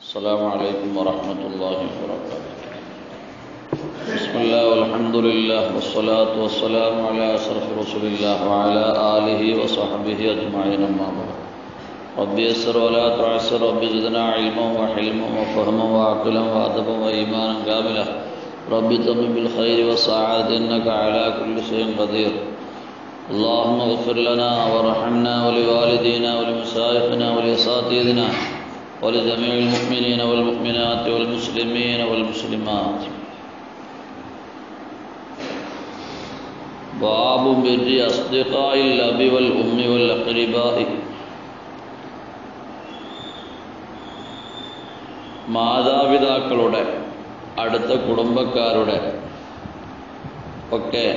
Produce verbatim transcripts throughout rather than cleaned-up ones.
السلام عليكم ورحمة الله وبركاته. بسم الله والحمد لله والصلاة والسلام على أشرف رسول الله وعلى آله وصحبه أجمعين أما بعد. رب يسر ولا تعسر، رب زدنا علما وحلما وفهما وعقلا وأدبا وإيمانا كاملا. رب تمم بالخير والسعادة إنك على كل شيء قدير. اللهم اغفر لنا وارحمنا ولوالدينا ولمشايخنا ولأساتذتنا ولجميع المؤمنين والمؤمنات والمسلمين والمسلمات. باب بر أصدقاء الأب والأم والأقرباء. മാതാപിതാക്കളുടെ അടുത്ത കുടുംബക്കാരുടെ ഒക്കെ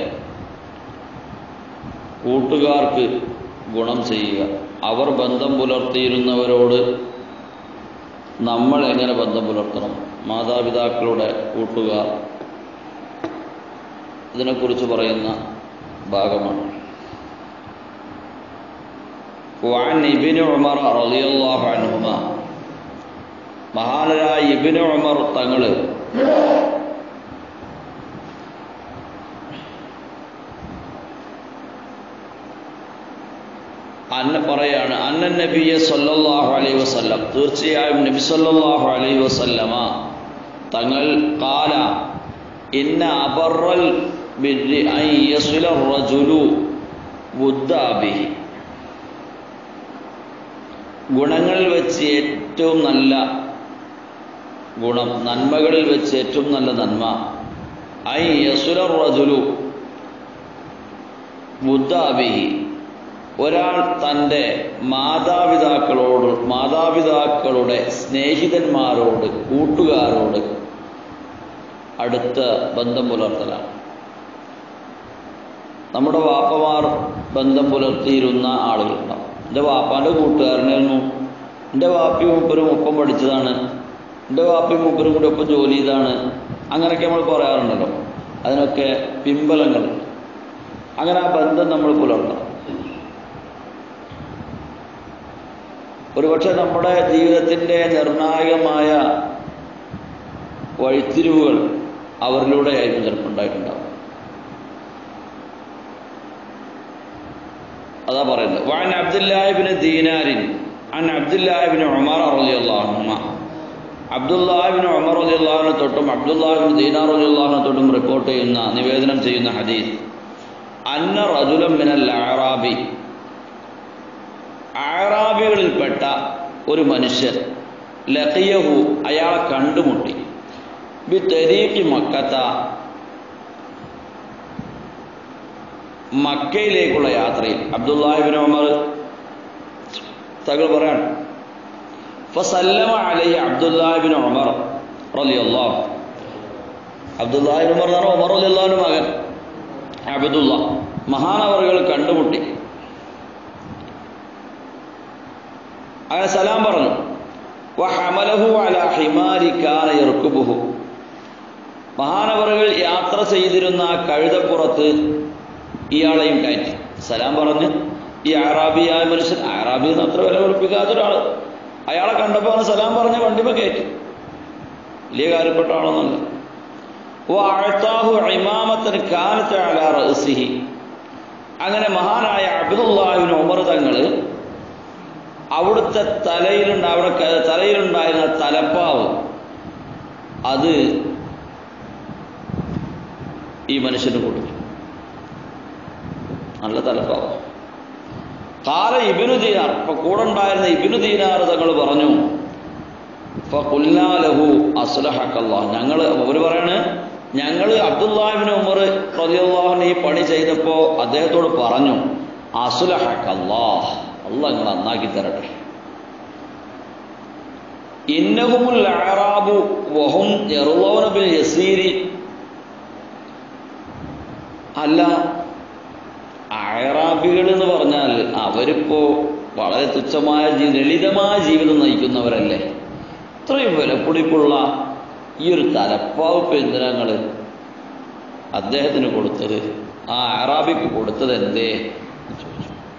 കൂട്ടുകാർക്ക് ഗുണം ചെയ്യുക. അവർ ബന്ധം പുലർത്തിയിരുന്നവരോട് നമ്മൾ എങ്ങനെ ബന്ധം പുലർത്തണം? മാതാപിതാക്കളുടെ കൂട്ടുകാർ, ഇതിനെക്കുറിച്ച് പറയുന്ന ഭാഗമാണ്. വഅൻ ഇബ്നു ഉമർ റളിയല്ലാഹു അൻഹുമാ, മഹാനരായ ഇബ്നു ഉമർ തങ്ങൾ അന്ന പറയാണ്, അന്ന നബിയ സല്ലല്ലാഹു അലൈഹി വസല്ലം, തീർച്ചയായും നബി സല്ലല്ലാഹു അലൈഹി വസല്ലമ തങ്ങൾ ഖാല ഇന്ന അബറൽ ബിർരി അൻ യസില റജുലു വുദ്ദാബിഹി, ഗുണങ്ങളിൽ വെച്ച് ഏറ്റവും നല്ല ഗുണം, നന്മകളിൽ വെച്ച് ഏറ്റവും നല്ല നന്മ, അൻ യസില റജുലു വുദ്ദാബിഹി, ഒരാൾ തൻ്റെ മാതാപിതാക്കളോട് മാതാപിതാക്കളുടെ സ്നേഹിതന്മാരോട് കൂട്ടുകാരോട് അടുത്ത ബന്ധം പുലർത്തലാണ്. നമ്മുടെ വാപ്പമാർ ബന്ധം പുലർത്തിയിരുന്ന ആളുകളുണ്ടാവും. എൻ്റെ വാപ്പാൻ്റെ കൂട്ടുകാരനായിരുന്നു, എൻ്റെ വാപ്പയും മൂപ്പരും ഒപ്പം പഠിച്ചതാണ്, എൻ്റെ വാപ്പയും മൂപ്പരും കൂടി ഒപ്പം ജോലി ചെയ്താണ്, അങ്ങനെയൊക്കെ നമ്മൾ പറയാറുണ്ടല്ലോ. അതിനൊക്കെ പിൻബലങ്ങളുണ്ട്. അങ്ങനെ ആ ബന്ധം നമ്മൾ പുലർത്തണം. ഒരുപക്ഷെ നമ്മുടെ ജീവിതത്തിൻ്റെ നിർണായകമായ വഴിത്തിരിവുകൾ അവരിലൂടെ ആയിരിക്കും ചിലപ്പോൾ ഉണ്ടായിട്ടുണ്ടാവും. അതാ പറയുന്നത്. വഅൻ അബ്ദുല്ലാഹി ഇബ്നു ദീനാരിൻ അൻ അബ്ദുല്ലാഹി ഇബ്നു ഉമർ റളിയല്ലാഹു അൻഹുമാ, അബ്ദുല്ലാഹി ഇബ്നു ഉമർ റളിയല്ലാഹു അൻഹു തൊട്ടും അബ്ദുല്ലാഹി ഇബ്നു ദീനാർ റളിയല്ലാഹു അൻഹു തൊട്ടും റിപ്പോർട്ട് ചെയ്യുന്ന നിവേദനം ചെയ്യുന്ന ഹദീസ്, അന്ന റജുലൻ മിനൽ അഅറാബി, അഅറാബികളിൽപ്പെട്ട ഒരു മനുഷ്യൻ, ലഖിയഹു, അയാളെ കണ്ടുമുട്ടി, ബി തരീഖി മക്കത്ത, മക്കയിലേക്കുള്ള യാത്രയിൽ. അബ്ദുല്ലാഹി ഇബ്നു ഉമർ തങ്ങൾ പറയാണ്, ഫസല്ലമ അലൈഹി അബ്ദുല്ലാഹി ഇബ്നു ഉമർ റളിയല്ലാഹു, അബ്ദുല്ലാഹി ഇബ്നു ഉമർ എന്ന് പറഞ്ഞാൽ ഉമർ റളിയല്ലാഹുവിന്റെ മകൻ അബ്ദുല്ലാ, മഹാനവറുകൾ കണ്ടുമുട്ടി. അങ്ങനെ സലാം പറഞ്ഞു. വഹമലഹു അലാ ഹിമാരി കാന യർകുബുഹു, മഹാനവറുകൾ യാത്ര ചെയ്തിരുന്ന കഴുതപ്പുറത്ത് ഇയാളെയും കയറ്റി. സലാം പറഞ്ഞ് ഈ അറാബിയായ മനുഷ്യൻ, അറാബി എന്ന് അത്ര വില കുറിപ്പിക്കാത്ത ഒരാൾ, അയാളെ കണ്ടപ്പോൾ അവന് സലാം പറഞ്ഞ് വണ്ടിമ കയറ്റി. വലിയ കാര്യപ്പെട്ട ആളൊന്നല്ല. വഅഅതാഹു ഇമാമത്തൻ കാനത അലാ റഅസിഹി, അങ്ങനെ മഹാനായ അബ്ദുല്ലാഹി ഇബ്നു ഉമർ തങ്ങൾ അവിടുത്തെ തലയിലുണ്ട് അവിടെ തലയിലുണ്ടായിരുന്ന തലപ്പാവ് അത് ഈ മനുഷ്യന് കൊടുത്തു. നല്ല തലപ്പാവ്. ഖാല ഇബ്നു ദീനാർ, ഇപ്പൊ കൂടെ ഉണ്ടായിരുന്ന ഇബ്നു ദീനാർ തങ്ങൾ പറഞ്ഞു, ഫഖുൽനാ ലഹു അസ്ലഹക്കല്ലാഹ്, ഞങ്ങൾ അവർ പറയാണ്, ഞങ്ങൾ അബ്ദുല്ലാഹി ഇബ്നു ഉമർ റളിയല്ലാഹു അൻഹു ഈ പണി ചെയ്തപ്പോൾ അദ്ദേഹത്തോട് പറഞ്ഞു, അസ്ലഹക്കല്ലാഹ്, അല്ലാഹ് നിങ്ങൾ നന്നാക്കി തരട്ടെ. ഇന്നഹുമുൽ അഅറാബു വഹും യർളൗന ബിൽ യസീരി, അല്ല അഅറാബികൾ എന്ന് പറഞ്ഞാൽ അവരിപ്പോ വളരെ തുച്ഛമായ ലളിതമായ ജീവിതം നയിക്കുന്നവരല്ലേ. ഇത്രയും വിലപ്പിടിപ്പുള്ള ഈ ഒരു തലപ്പാവ് പെരുന്തരങ്ങൾ അദ്ദേഹത്തിന് കൊടുത്തത്, ആ അഅറാബിക്ക് കൊടുത്തത് എന്തേ?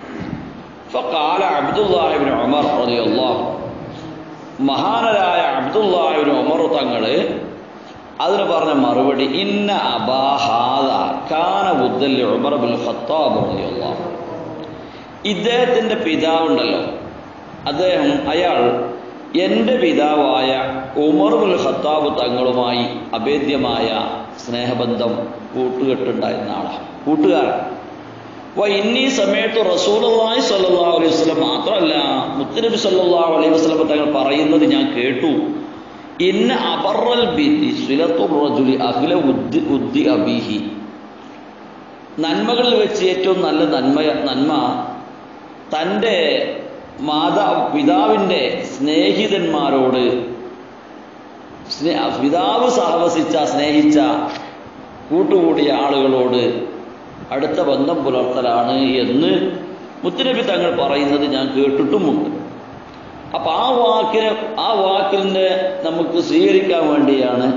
ഫഖാല അബ്ദുല്ലാഹി ഇബ്നു ഉമർ റളിയല്ലാഹു, മഹാനരായ അബ്ദുല്ലാഹി ഇബ്നു ഉമർ തങ്ങള് അതിന് പറഞ്ഞ മറുപടി ഇന്ന അബാ ഹാദ കാന ബുദ്ദൽ ഉമർ ഇബ്നുൽ ഖത്താബ് റളിയല്ലാഹു അൻഹു. ഇദ്ദേഹത്തിന്റെ പിതാവുണ്ടല്ലോ, അദ്ദേഹം അയാൾ എൻ്റെ പിതാവായ ഉമർ ഇബ്നുൽ ഖത്താബ് തങ്ങളുമായി അഭേദ്യമായ സ്നേഹബന്ധം കൂട്ടുകെട്ടുണ്ടായിരുന്ന ആളാണ്, കൂട്ടുകാരൻ. വ ഇന്നി സമയത്ത് റസൂലുള്ളാഹി സ്വല്ലല്ലാഹു അലൈഹി വസല്ലം മാത്രമല്ല, മുത്തുനബി സ്വല്ലല്ലാഹു അലൈഹി വസല്ലം തങ്ങൾ പറയുന്നത് ഞാൻ കേട്ടു. ഇന്ന അബറൽ ബിരി സിലത്തുർ റജുലി അഖ്ല ഉദ്ദി ഉദ്ദി അബീഹി. നന്മകളിൽ വെച്ച് ഏറ്റവും നല്ല നന്മ നന്മ തൻ്റെ മാതാ പിതാവിൻ്റെ സ്നേഹിതന്മാരോട് സ്നേ പിതാവ് സഹവസിച്ച സ്നേഹിച്ച കൂട്ടുകൂടിയ ആളുകളോട് അടുത്ത ബന്ധം പുലർത്തലാണ് എന്ന് മുത്തുനബി തങ്ങൾ പറയുന്നത് ഞാൻ കേട്ടിട്ടുമുണ്ട്. അപ്പം ആ വാക്കിനെ ആ വാക്കിനെ നമുക്ക് സ്വീകരിക്കാൻ വേണ്ടിയാണ്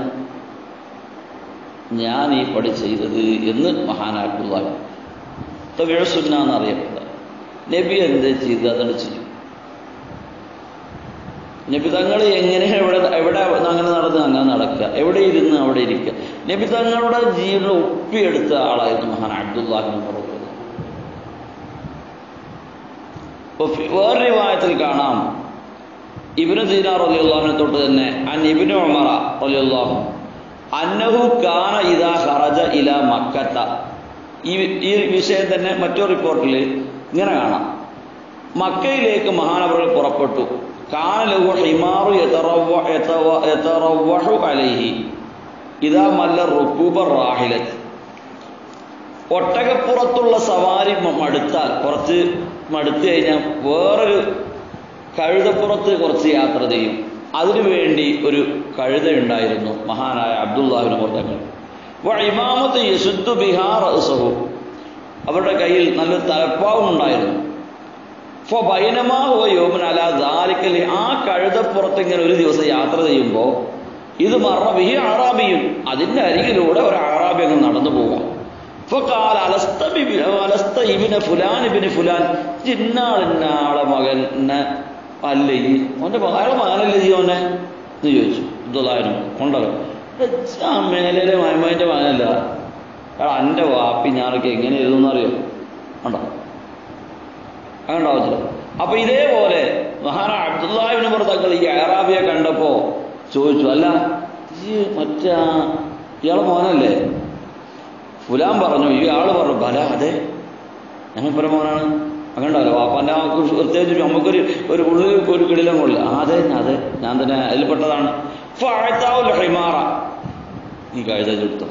ഞാൻ ഈ പടി ചെയ്തത് എന്ന് മഹാനായിട്ടുള്ള തവിഴസുന്ന എന്നറിയപ്പെട്ട നബി എന്ത് ചെയ്ത് അതാണ് ചെയ്യും. നബി തങ്ങൾ എങ്ങനെ എവിടെ എവിടെ അങ്ങനെ നടന്ന് അങ്ങനെ നടക്കുക, എവിടെ ഇരുന്ന് അവിടെ ഇരിക്കുക. നബി തങ്ങളുടെ ജീവിതം ഒപ്പിയെടുത്ത ആളായിരുന്നു മഹാൻ അബ്ദുല്ലാഹി ഉമർ. വേറൊരു വായത്തിൽ കാണാം ഇബ്നു ദീനാർ റളിയല്ലാഹു അൻഹു തൊട്ട് തന്നെ അൻ ഇബ്നു ഉമർ റളിയല്ലാഹു അന്നഹു കാന ഇദാ ഖറജ ഇലാ മക്കത്ത. ഈ ഈ വിഷയം തന്നെ മറ്റൊരു റിപ്പോർട്ടിൽ ഇങ്ങനെ കാണാം, മക്കയിലേക്ക് മഹാനവറുകൾ പുറപ്പെട്ടു. കാന ലഹു ഹിമാറു യതറവ്വഹു അലൈഹി ഇദാ മല്ല റുകൂബ റാഹിലത്ത്. ഒട്ടകപ്പുറത്തുള്ള സവാരി മടുത്താൽ, കുറച്ച് മടുത്തു കഴിഞ്ഞാൽ വേറൊരു കഴുതപ്പുറത്ത് കുറച്ച് യാത്ര ചെയ്യും. അതിനുവേണ്ടി ഒരു കഴുതയുണ്ടായിരുന്നു മഹാനായ അബ്ദുല്ലാഹി ഇബ്നു ഉമർ തങ്ങൾ. വ ഇമാമത്ത് യസുദ്ദു ബിഹാ റഅസഹു. അവരുടെ കയ്യിൽ നല്ലൊരു തലപ്പാവും ഉണ്ടായിരുന്നു. ഫ ബൈനമാ ഹുവ യൗമൻ അലാ ദാലിക. ആ കഴുതപ്പുറത്ത് ഇങ്ങനെ ഒരു ദിവസം യാത്ര ചെയ്യുമ്പോൾ ഇത് മറ ബിഹി അറാബിയും, അതിൻ്റെ അരികിലൂടെ ഒരു അറാബി അങ്ങ് നടന്നു പോകാം. ഫഖാല അലസ്ത ബിബി അലസ്ത ഇബ്നു ഫുലാൻ ഇബ്നു ഫുലാൻ, ജിന്നാളിന്നാളെ മകൻ അല്ലേ ഈ അവൻ്റെ അയാളെ മകനല്ലേ ജീവനെ എന്ന് ചോദിച്ചു. അബ്ദുല്ലാഹിനും ഉണ്ടല്ലോ, ആ മേലെ മഹമ്മദിൻ്റെ മകനല്ല, അയാൾ എൻ്റെ വാപ്പി ഞാനൊക്കെ എങ്ങനെ എഴുതുമെന്നറിയോ, ഉണ്ടോ അങ്ങനെ ഉണ്ടാവത്തില്ല. അപ്പൊ ഇതേപോലെ മഹാന അബ്ദുല്ലാഹി ഇബ്നു ഉമർ തങ്ങൾ ഈ അറാബിയെ കണ്ടപ്പോ ചോദിച്ചു, അല്ല ഈ മറ്റേ ഇയാളെ മോനല്ലേ? ഫുലാൻ പറഞ്ഞു. ഈ ആള് പറഞ്ഞു, ബല അതെ ഞങ്ങൾ ഇപ്പറ മോനാണ്. അങ്ങനെ ഉണ്ടാവില്ല, വാപ്പാൻ്റെ പ്രത്യേകിച്ച് നമുക്കൊരു ഒരു ഉള്ളിൽ ഒരു കിടിലം കൊള്ളില്ല. അതെ അതെ ഞാൻ തന്നെ അതിൽപ്പെട്ടതാണ്. ഹിമാറ, ഈ കഴുത ചുട്ടു,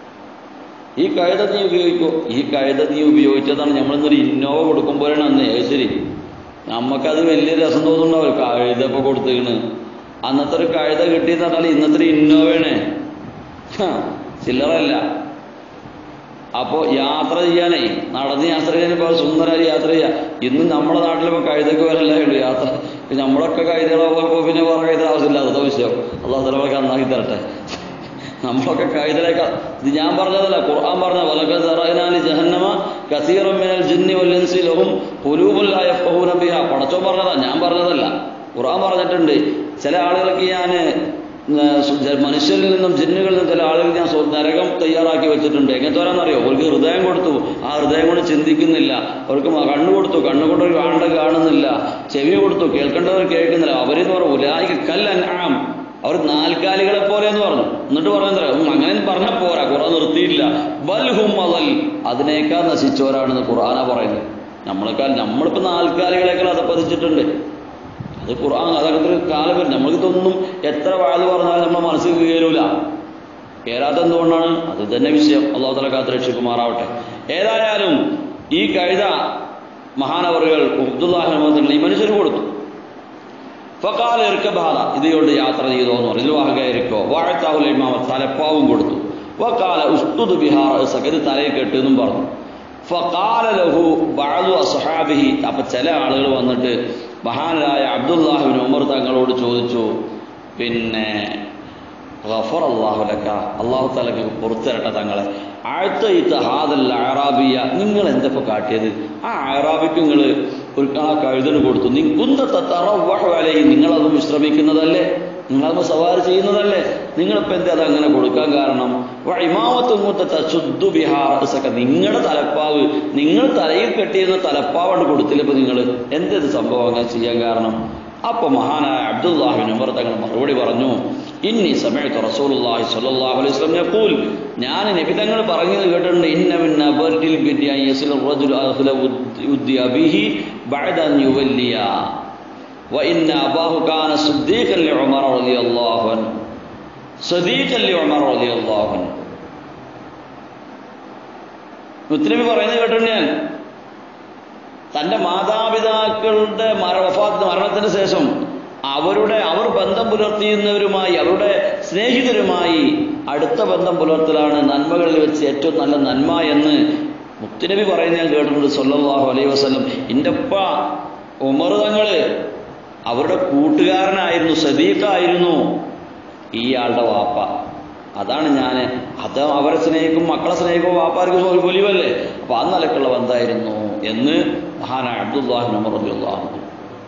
ഈ കഴുത നീ ഉപയോഗിക്കോ, ഈ കഴുത നീ ഉപയോഗിച്ചതാണ്. നമ്മളിന്നൊരു ഇന്നോവ കൊടുക്കുമ്പോഴാണ് അന്ന് ശരി നമുക്കത് വലിയ രസം തോന്നുന്നുണ്ടാവും. കഴുത ഇപ്പോൾ കൊടുത്തേക്കണ്, അന്നത്തെ ഒരു കഴുത കിട്ടിയെന്ന് പറഞ്ഞാൽ ഇന്നത്തെ ഒരു ഇന്നോവയാണ്, ചില്ലറല്ല. അപ്പോൾ യാത്ര ചെയ്യാനേ, നടന്ന് യാത്ര ചെയ്യാനിപ്പോൾ സുന്ദരമായി യാത്ര ചെയ്യാം. ഇന്ന് നമ്മുടെ നാട്ടിലിപ്പോൾ കഴുതയ്ക്ക് വരല്ലേ ഉള്ളൂ യാത്ര. നമ്മളൊക്കെ കഴുതകളെ പോലെ പിന്നെ വേറെ കഴുത ആവശ്യമില്ല. അതൊക്കെ വിഷയം അള്ളാഹു തആല നന്നാക്കി തരട്ടെ. നമ്മളൊക്കെ കഴുതലേക്ക ഇത് ഞാൻ പറഞ്ഞതല്ല, ഖുർആൻ പറഞ്ഞ വലഖദ് ദറഅനാ ജഹന്നമ കസീറൻ മിനൽ ജിന്നി വൽ ഇൻസി ലഹും ഖുലൂബുൻ ലാ യഫ്ഖഹൂന ബിഹാ. പടച്ചോൻ പറഞ്ഞതാ, ഞാൻ പറഞ്ഞതല്ല, ഖുർആൻ പറഞ്ഞിട്ടുണ്ട്. ചില ആളുകൾക്ക് ഞാൻ മനുഷ്യരിൽ നിന്നും ജിന്നുകളിൽ നിന്നും ചില ആളുകൾ ഞാൻ നരകം തയ്യാറാക്കി വെച്ചിട്ടുണ്ട്. എങ്ങനത്തെ വരാന്നറിയോ? അവർക്ക് ഹൃദയം കൊടുത്തു, ആ ഹൃദയം കൊണ്ട് ചിന്തിക്കുന്നില്ല. അവർക്ക് കണ്ണു കൊടുത്തു, കണ്ണുകൊണ്ടവർ കാണേണ്ടത് കാണുന്നില്ല. ചെവി കൊടുത്തു, കേൾക്കേണ്ടവർ കേൾക്കുന്നില്ല. അവരെന്ന് പറഞ്ഞു ഉലായിക കൽ അൻആം, അവർ നാൽക്കാലികളെ പോലെ എന്ന് പറഞ്ഞു. എന്നിട്ട് പറഞ്ഞാൽ അങ്ങനെ പറഞ്ഞാൽ പോരാ, ഖുർആൻ നിർത്തിയില്ല. ബൽഹും അദൽ, അതിനേക്കാൾ നശിച്ചവരാണെന്ന് ഖുർആനാ പറയുന്നത്. നമ്മളെക്കാൾ നമ്മളിപ്പോൾ നാൽക്കാലികളെക്കാൾ അത് പതിച്ചിട്ടുണ്ട്. അത് ഖുർആൻ അതങ്ങനത്തെ ഒരു കാലം വരും. നമ്മൾക്കിതൊന്നും എത്ര വാഴ പറഞ്ഞാലും നമ്മുടെ മനസ്സിൽ കയറൂല. കയറാത്ത എന്തുകൊണ്ടാണ്? അത് തന്നെ വിഷയം. അല്ലാഹു തആല കാത്ത് രക്ഷിക്കുമാറാവട്ടെ. ഏതായാലും ഈ കഴുത മഹാനവറുകൾ അബ്ദുല്ലാഹി ഇബ്നു ഉമർ തങ്ങൾ ഈ മനുഷ്യന് കൊടുത്തു. ഫഖാല ഇർകബ് ഹാദാ, ഇതുകൊണ്ട് യാത്ര ചെയ്തോ എന്ന് പറഞ്ഞു. ഇതിൽ വാഹകയിരിക്കോ. വഅതാഹുൽ ഇമാമ, തലപ്പാവും കൊടുത്തു. വഖാല ഉസ്തുദ് ബിഹാ റഅസക, ഇത് തലയിൽ കെട്ട് എന്നും പറഞ്ഞു. ഫഖാല ലഹു ബഅദു അസ്ഹാബിഹി, അപ്പൊ ചില ആളുകൾ വന്നിട്ട് മഹാനായ അബ്ദുല്ലാഹി ഇബ്നു ഉമർ തങ്ങളോട് ചോദിച്ചു, പിന്നെ ഗഫറല്ലാഹു ലക, അല്ലാഹു തആലക്ക് പുറത്തിരട്ടെ തങ്ങളെ, അഅതൈത ഹാദൽ അറാബിയ, നിങ്ങൾ എന്തൊക്കെ കാട്ടിയത്? ആ അറാബിക്ക് നിങ്ങൾ ഒരു ആ കഴുതന് കൊടുത്തു. കുന്ത തറവ്വഹു അലൈഹി, നിങ്ങളത് വിശ്രമിക്കുന്നതല്ലേ? നിങ്ങളത് സവാരി ചെയ്യുന്നതല്ലേ, നിങ്ങളിപ്പോൾ എന്താ അത് അങ്ങനെ കൊടുക്കാൻ കാരണം? ഇമാമത്തുങ്ങൂത്ത ശുദ്ധു ബിഹാറൊക്കെ നിങ്ങളുടെ തലപ്പാവ്, നിങ്ങൾ തലയിൽ കെട്ടിയിരുന്ന തലപ്പാവാണ് കൊടുത്തില്ല. ഇപ്പൊ നിങ്ങൾ എന്തൊരു സംഭവം അങ്ങനെ ചെയ്യാൻ കാരണം? അപ്പൊ മഹാനായ അബ്ദുല്ലാഹി ബിൻ ഉമർ തങ്ങൾ മറുപടി പറഞ്ഞു, ഇന്നി സമയത്ത് റസൂലുള്ളാഹി സ്വല്ലല്ലാഹു അലൈഹി വസല്ലം യഖൂൽ, ഞാൻ നബി തങ്ങൾ പറഞ്ഞത് കേട്ടിട്ടുണ്ട്, ഇന്ന മിൻ അബർദിൽ ബിദി യസ്ലു റജുൽ അഖല ഉദ്ദി അബിഹി ബഅദ അൻ യുവല്ലിയ വ ഇന്ന അബാഹു കാന സിദ്ദീഖൻ ലി ഉമർ റളിയല്ലാഹു അൻഹു സിദ്ദീഖൻ ലി ഉമർ റളിയല്ലാഹു അൻഹു. മുത്തനബി പറയുന്നത് കേട്ടിട്ടുണ്ട് ഞാൻ, തൻ്റെ മാതാപിതാക്കളുടെ മരണ മരണത്തിന് ശേഷം അവരുടെ അവർ ബന്ധം പുലർത്തിയുന്നവരുമായി അവരുടെ സ്നേഹിതരുമായി അടുത്ത ബന്ധം പുലർത്തലാണ് നന്മകളിൽ വെച്ച് ഏറ്റവും നല്ല നന്മ എന്ന് മുത്തുനബി പറയുന്നത് ഞാൻ കേട്ടിട്ടുണ്ട് സല്ലല്ലാഹു അലൈഹി വസല്ലം. എൻ്റെ ഉപ്പ ഉമർ തങ്ങൾ അവരുടെ കൂട്ടുകാരനായിരുന്നു, സദീഖായിരുന്നു ഈ ആളുടെ വാപ്പ. അതാണ് ഞാൻ അത് അവരെ സ്നേഹിക്കും, മക്കളെ സ്നേഹിക്കും, വാപ്പാർക്ക് പൊലിവല്ലേ, അപ്പൊ ആ നിലക്കുള്ള ബന്ധമായിരുന്നു എന്ന് മഹാനായ അബ്ദുല്ലാഹി ബിൻ ഉമർ റളിയല്ലാഹു അൻഹു.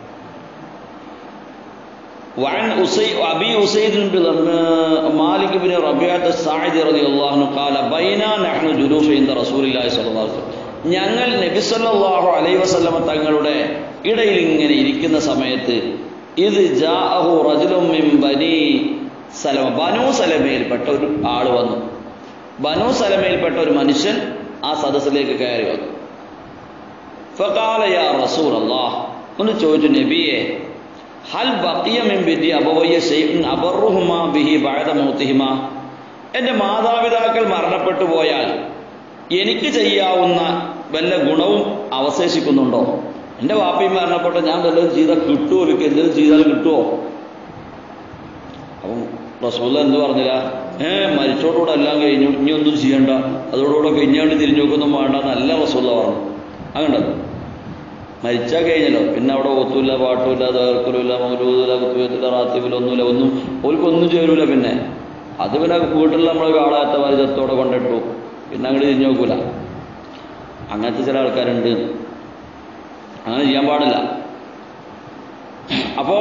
وعن أبي أسيد بن مالك بن ربيعة الساعدي رضي الله عنه قال بينا نحن جلوس عند رسول الله صلى الله عليه وسلم, ഞങ്ങൾ നബി സല്ലല്ലാഹു അലൈഹി വസല്ലമ തങ്ങളുടെ ഇടയിൽ ഇങ്ങനെ ഇരിക്കുന്ന സമയത്ത് ഇത് ജാഅഹു റജുലുൻ മിൻ ബനി സലമ, ബനൂ സലമയിൽപ്പെട്ട ഒരു ആള് വന്നു. ബനൂ സലമയിൽപ്പെട്ട ഒരു മനുഷ്യൻ ആ സദസ്സിലേക്ക് കയറി വന്നു. ഫഖാല യാ റസൂലല്ലാഹ്, ഒന്ന് ചോദിച്ചു, നബിയെ, ഹൽ ബഖിയ മിൻ ബിദി അബവയ്യ ശൈഉൻ അബറുഹുമാ ബിഹി ബഅദ മൗതിഹിമാ, എൻ്റെ മാതാപിതാക്കൾ മരണപ്പെട്ടു പോയാൽ എനിക്ക് ചെയ്യാവുന്ന വല്ല ഗുണവും അവശേഷിക്കുന്നുണ്ടോ? എൻ്റെ വാപ്പയും മരണപ്പെട്ട ഞാൻ വല്ലതും ചെയ്താൽ കിട്ടുമോ? എനിക്ക് എന്തെങ്കിലും ചെയ്താൽ കിട്ടുമോ? അപ്പം റസൂൽ എന്ത് പറഞ്ഞില്ല, ഏഹ് മരിച്ചോടുകൂടെ എല്ലാം കഴിഞ്ഞു, ഇനി ഒന്നും ചെയ്യണ്ട, അതോടുകൂടെ കഴിഞ്ഞാണ്ട് തിരിഞ്ഞു നോക്കൊന്നും വേണ്ട എന്നല്ല റസൂൽ പറഞ്ഞു. അങ്ങണ്ടത് മരിച്ചാൽ കഴിഞ്ഞല്ലോ, പിന്നെ അവിടെ ഒത്തുമില്ല, പാട്ടുമില്ല, തകർക്കലുമില്ല, മൗലൂദില്ല, കുത്തുവത്തില്ല, റാത്തീബില്ല, ഒന്നുമില്ല, ഒന്നും ഓൽക്കൊന്നും ചേരൂല. പിന്നെ അത് പിന്നെ വീട്ടിൽ നമ്മൾ കാളാത്ത പരിചയത്തോടെ കൊണ്ടിട്ടു, പിന്നെ അങ്ങോട്ട് തിരിഞ്ഞു നോക്കൂല. അങ്ങനത്തെ ചില ആൾക്കാരുണ്ട്, അങ്ങനെ ചെയ്യാൻ പാടില്ല. അപ്പോ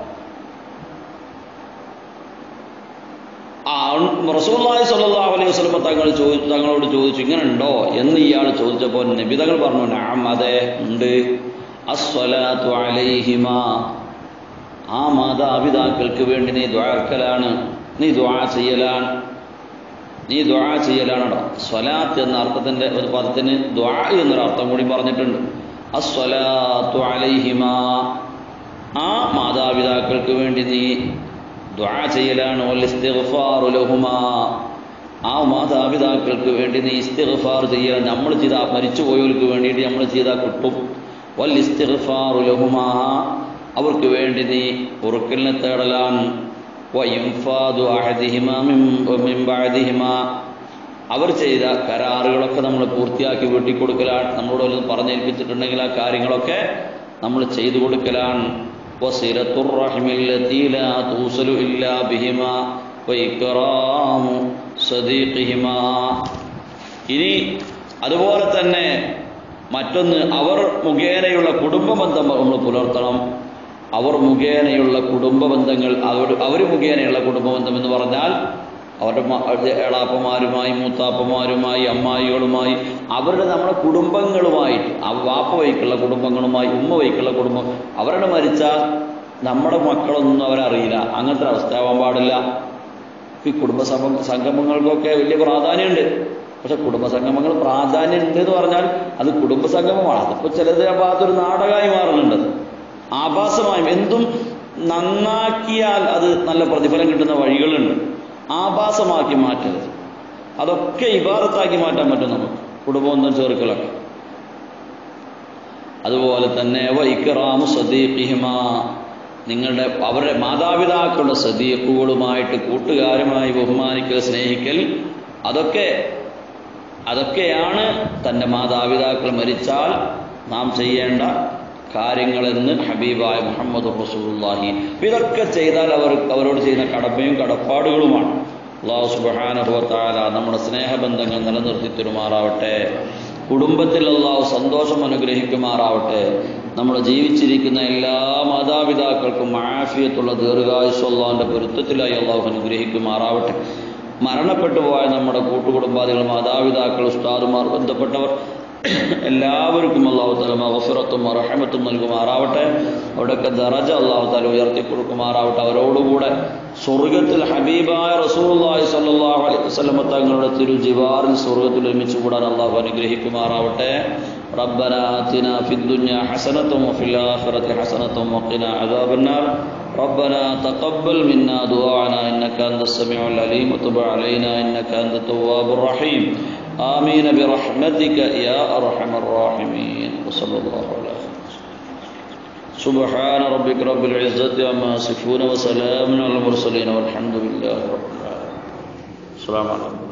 റസൂലുള്ളാഹി സ്വല്ലല്ലാഹു അലൈഹി വസല്ലം തങ്ങൾ ചോദിച്ചു തങ്ങളോട് ചോദിച്ചു ഇങ്ങനെ ഉണ്ടോ എന്ന് ഇയാൾ ചോദിച്ചപ്പോൾ നബി തങ്ങൾ പറഞ്ഞു, നഅം, അതെ ഉണ്ട്. അസ്സലാത്തു അലൈഹിമാ, ആ മാതാപിതാക്കൾക്ക് വേണ്ടി നീ ദുആക്കലാണ്, നീ ദുആ ചെയ്യലാണ്, നീ ദുആ ചെയ്യലാണോ. സ്വലാത്ത് എന്ന അർത്ഥത്തിന്റെ ഒരു പദത്തിന് ദുആ എന്നൊരു അർത്ഥം കൂടി പറഞ്ഞിട്ടുണ്ട്. അസ്സലാത്തു അലൈഹിമാ, ആ മാതാപിതാക്കൾക്ക് വേണ്ടി നീ ദുആ ചെയ്യലാണ്. വൽ ഇസ്തിഗ്ഫാറു ലഹുമാ, ആ മാതാപിതാക്കൾക്ക് വേണ്ടി നീ ഇസ്തിഗ്ഫാർ ചെയ്യലാണ്. നമ്മൾ ചെയ്താൽ മരിച്ചുപോയവർക്ക് വേണ്ടിയിട്ട് നമ്മൾ ചെയ്താൽ കിട്ടും. വൽ ഇസ്തിഗ്ഫാറു ലഹുമാ, അവർക്ക് വേണ്ടി നീ പൊറുക്കലിനെ തേടലാണ്. വ ഇൻഫാദു അഹദിഹിമാ മിൻ ബഅദിഹിമാ, അവർ ചെയ്ത കരാറുകളൊക്കെ നമ്മൾ പൂർത്തിയാക്കി വീട്ടിക്കൊടുക്കലാണ്. നമ്മളോട് വല്ലതും പറഞ്ഞേൽപ്പിച്ചിട്ടുണ്ടെങ്കിൽ ആ കാര്യങ്ങളൊക്കെ നമ്മൾ ചെയ്തു കൊടുക്കലാണ്. വസിലത്തുർ റഹിമില്ലതീ ലാ തൂസലു ഇല്ലാ ബിഹിമാ വഇക്റാമു സദീഖിഹിമാ. ഇനി അതുപോലെ തന്നെ മറ്റൊന്ന്, അവർ മുഖേനയുള്ള കുടുംബബന്ധം നമ്മൾ പുലർത്തണം. അവർ മുഖേനയുള്ള കുടുംബ ബന്ധങ്ങൾ, അവർ അവർ മുഖേനയുള്ള കുടുംബബന്ധം എന്ന് പറഞ്ഞാൽ അവരുടെ എളാപ്പമാരുമായി, മൂത്താപ്പമാരുമായി, അമ്മായികളുമായി, അവരുടെ നമ്മുടെ കുടുംബങ്ങളുമായിട്ട്, വാപ്പ വൈക്കുള്ള കുടുംബങ്ങളുമായി, ഉമ്മ വൈക്കുള്ള കുടുംബം, അവരുടെ മരിച്ചാൽ നമ്മുടെ മക്കളൊന്നും അവരറിയില്ല. അങ്ങനത്തെ അവസ്ഥയാവാൻ പാടില്ല. ഈ കുടുംബ സംഗമങ്ങൾക്കൊക്കെ വലിയ പ്രാധാന്യമുണ്ട്. പക്ഷെ കുടുംബ സംഗമങ്ങൾ പ്രാധാന്യം ഉണ്ട് എന്ന് പറഞ്ഞാൽ അത് കുടുംബ സംഗമമാണ്. അതിപ്പോൾ ചിലത് ഭാഗത്തൊരു നാടകമായി മാറുന്നുണ്ട്, ആഭാസമായും. എന്തും നന്നാക്കിയാൽ അത് നല്ല പ്രതിഫലം കിട്ടുന്ന വഴികളുണ്ട്. ആഭാസമാക്കി മാറ്റരുത്. അതൊക്കെ ഇബാദത്താക്കി മാറ്റാൻ പറ്റും നമുക്ക്, കുടുംബബന്ധം ചേർക്കലൊക്കെ. അതുപോലെ തന്നെ വൈക്റാമു സദീഖിഹിമാ, നിങ്ങളുടെ അവരുടെ മാതാപിതാക്കളുടെ സദീഖുകളുമായിട്ട്, കൂട്ടുകാരുമായി ബഹുമാനിക്കൽ, സ്നേഹിക്കൽ, അതൊക്കെ അതൊക്കെയാണ് തൻ്റെ മാതാപിതാക്കൾ മരിച്ചാൽ നാം ചെയ്യേണ്ട കാര്യങ്ങളെന്ന് ഹബീബായ മുഹമ്മദ് റസൂലുള്ളാഹി. ഇതൊക്കെ ചെയ്താൽ അവർ അവരോട് ചെയ്യുന്ന കടമയും കടപ്പാടുകളുമാണ്. അല്ലാഹു സുബ്ഹാനഹു വ തആല നമ്മുടെ സ്നേഹബന്ധങ്ങൾ നിലനിർത്തി തരുമാറാവട്ടെ. കുടുംബത്തിൽ അള്ളാഹു സന്തോഷം അനുഗ്രഹിക്കുമാറാവട്ടെ. നമ്മൾ ജീവിച്ചിരിക്കുന്ന എല്ലാ മാതാപിതാക്കൾക്കും ആഫിയത്തുള്ള ദീർഘായുസ്സ് അള്ളാഹുവിൻ്റെ പൊരുത്തത്തിലായി അള്ളാഹു അനുഗ്രഹിക്കുമാറാവട്ടെ. മരണപ്പെട്ടു പോയ നമ്മുടെ കൂട്ടുകുടുംബാദികൾ, മാതാപിതാക്കൾ, ഉസ്താദുമാർ, ബന്ധപ്പെട്ടവർ എല്ലാവർക്കും അള്ളാഹു തആല മഗ്ഫിറത്തും റഹ്മത്തും നൽകുമാറാവട്ടെ. അവിടെയൊക്കെ ദറജ അള്ളാഹു തആല ഉയർത്തി കൊടുക്കുമാറാവട്ടെ. അവരോടുകൂടെ സ്വർഗത്തിൽ ഹബീബായ റസൂലുള്ളാഹി സ്വല്ലല്ലാഹു അലൈഹി വസല്ലം തങ്ങളുടെ തിരുജിവാറിൽ സ്വർഗത്തിൽ ഒരുമിച്ച് കൂടാൻ അള്ളാഹു അനുഗ്രഹിക്കുമാറാവട്ടെ. റബ്ബനാ ആതിനാ ഫിദ്ദുനിയ ഹസനത്തും വഫിൽ ആഖിറതി ഹസനത്തും വഖിനാ അദാബന്നാർ. ربنا تقبل منا دعاءنا إنك أنت السميع العليم وتب علينا إنك أنت التواب الرحيم. آمين برحمتك يا أرحم الراحمين. وصلى الله على سبحان ربك رب العزة عما يصفون وسلام على المرسلين والحمد لله رب العالمين. السلام عليكم.